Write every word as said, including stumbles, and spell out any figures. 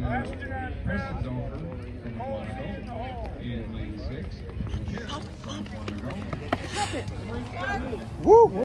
Preston Dover from Monaco in lane six. Woo!